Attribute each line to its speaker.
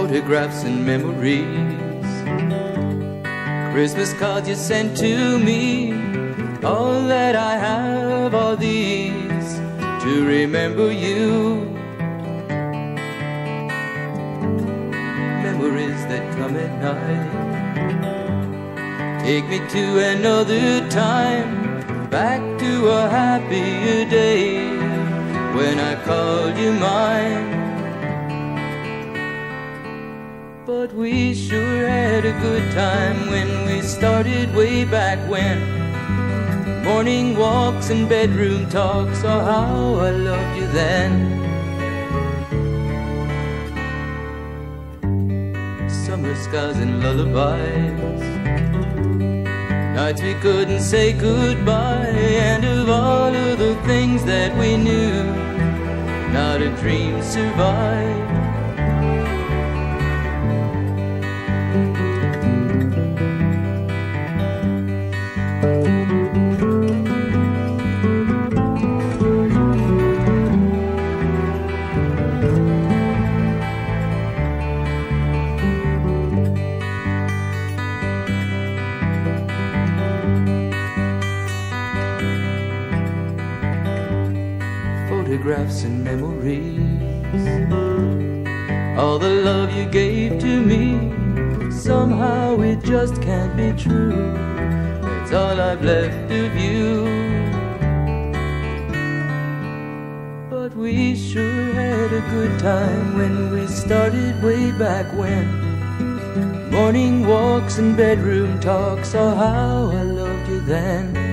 Speaker 1: photographs and memories, Christmas cards you sent to me. All that I have are these to remember you. Memories that come at night take me to another time, back to a happier day when I called you mine. But we sure had a good time when we started way back when. Morning walks and bedroom talks, oh how I loved you then. Summer skies and lullabies, nights we couldn't say goodbye, and of all of the things that we knew, not a dream survived. Photographs and memories, all the love you gave to me, somehow it just can't be true. That's all I've left of you. But we sure had a good time when we started way back when. Morning walks and bedroom talks, oh how I loved you then.